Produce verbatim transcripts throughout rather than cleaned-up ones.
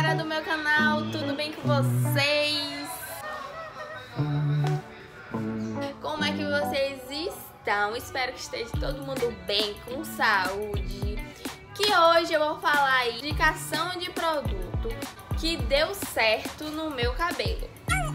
galera do meu canal, tudo bem com vocês? Como é que vocês estão? Espero que esteja todo mundo bem, com saúde. Que hoje eu vou falar aí de indicação de produto que deu certo no meu cabelo.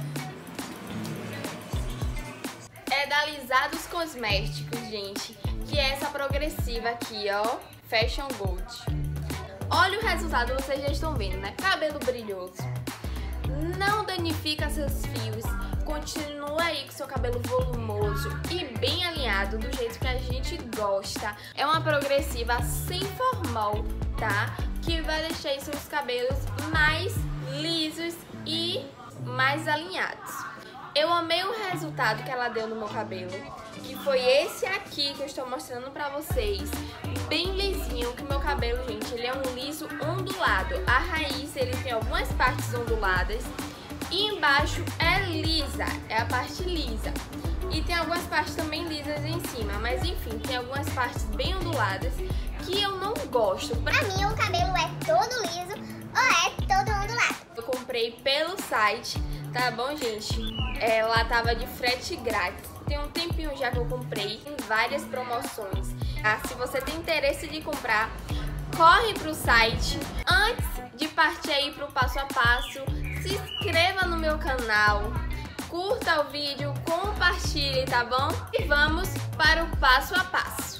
É da Alisados Cosméticos, gente, que é essa progressiva aqui, ó, Fashion Gold. Olha o resultado, vocês já estão vendo, né? Cabelo brilhoso, não danifica seus fios, continua aí com seu cabelo volumoso e bem alinhado, do jeito que a gente gosta. É uma progressiva sem formol, tá? Que vai deixar aí seus cabelos mais lisos e mais alinhados. Eu amei o resultado que ela deu no meu cabelo, que foi esse aqui que eu estou mostrando pra vocês. Bem lisinho, que meu cabelo, gente, ele é um liso ondulado. A raiz, ele tem algumas partes onduladas e embaixo é lisa, é a parte lisa. E tem algumas partes também lisas em cima, mas enfim, tem algumas partes bem onduladas que eu não gosto. Pra mim, o cabelo é todo liso ou é todo ondulado. Eu comprei pelo site, tá bom, gente? Ela tava de frete grátis. Tem um tempinho já que eu comprei, em várias promoções. Ah, se você tem interesse de comprar, corre pro site. Antes de partir aí pro passo a passo, se inscreva no meu canal, curta o vídeo, compartilhe, tá bom? E vamos para o passo a passo.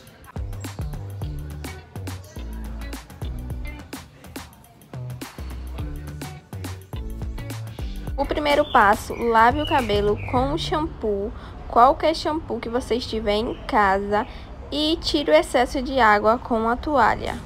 O primeiro passo, lave o cabelo com o shampoo, qualquer shampoo que você estiver em casa, e tire o excesso de água com a toalha.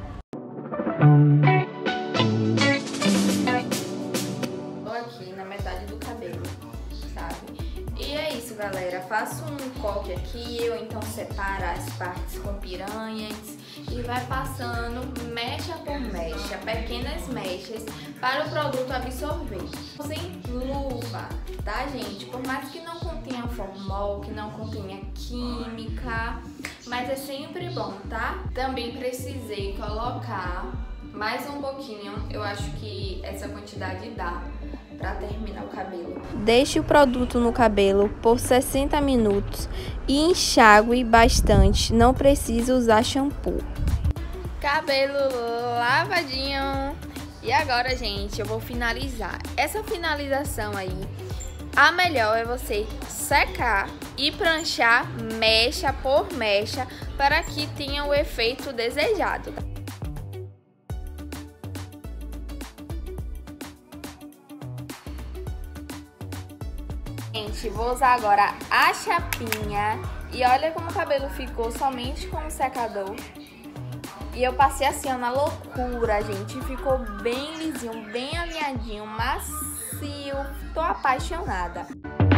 Tô aqui na metade do cabelo, sabe? E é isso, galera. Faço um coque aqui, ou então separa as partes com piranhas e vai passando mecha por mecha, pequenas mechas, para o produto absorver. Sem luva, tá, gente? Por mais que não contenha formol, que não contenha química, mas é sempre bom, tá? Também precisei colocar mais um pouquinho, eu acho que essa quantidade dá para terminar o cabelo. Deixe o produto no cabelo por sessenta minutos e enxague bastante, não precisa usar shampoo. Cabelo lavadinho. E agora, gente, eu vou finalizar. Essa finalização aí, a melhor é você secar e pranchar mecha por mecha para que tenha o efeito desejado. Gente, vou usar agora a chapinha e olha como o cabelo ficou somente com o secador. E eu passei assim, ó, na loucura, gente. Ficou bem lisinho, bem alinhadinho, macio. Tô apaixonada.